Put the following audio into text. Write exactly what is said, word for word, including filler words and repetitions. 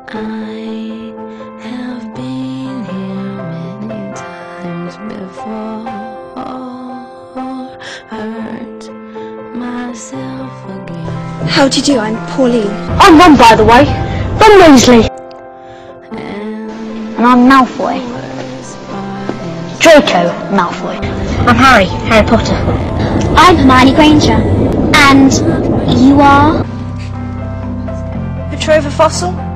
I have been here many times before, hurt myself again. How do you do? I'm Pauline. I'm Ron, by the way. Ron Weasley. And I'm Malfoy. Draco Malfoy. I'm Harry, Harry Potter. I'm Hermione Granger. And you are? Petrova Fossil?